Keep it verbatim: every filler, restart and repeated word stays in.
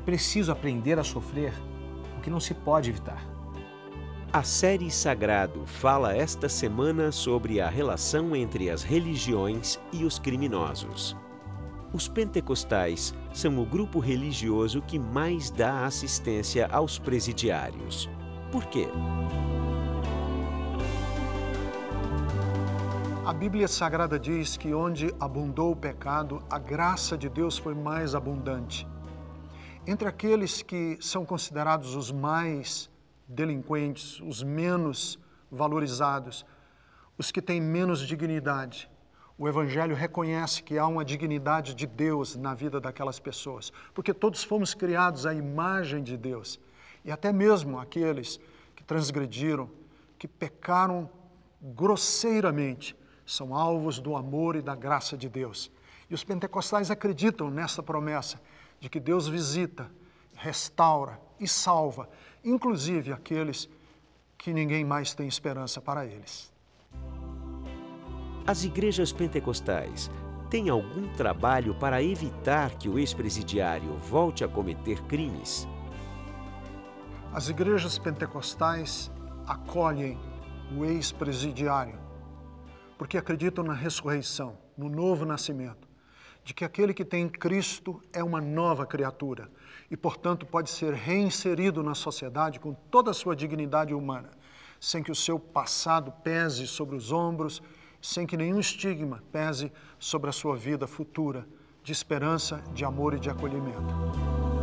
preciso aprender a sofrer o que não se pode evitar. A série Sagrado fala esta semana sobre a relação entre as religiões e os criminosos. Os pentecostais são o grupo religioso que mais dá assistência aos presidiários. Por quê? A Bíblia Sagrada diz que onde abundou o pecado, a graça de Deus foi mais abundante. Entre aqueles que são considerados os mais delinquentes, os menos valorizados, os que têm menos dignidade, o Evangelho reconhece que há uma dignidade de Deus na vida daquelas pessoas, porque todos fomos criados à imagem de Deus. E até mesmo aqueles que transgrediram, que pecaram grosseiramente, são alvos do amor e da graça de Deus. E os pentecostais acreditam nessa promessa de que Deus visita, restaura e salva, inclusive aqueles que ninguém mais tem esperança para eles. As igrejas pentecostais têm algum trabalho para evitar que o ex-presidiário volte a cometer crimes? As igrejas pentecostais acolhem o ex-presidiário porque acreditam na ressurreição, no novo nascimento, de que aquele que tem Cristo é uma nova criatura e, portanto, pode ser reinserido na sociedade com toda a sua dignidade humana, sem que o seu passado pese sobre os ombros, sem que nenhum estigma pese sobre a sua vida futura de esperança, de amor e de acolhimento.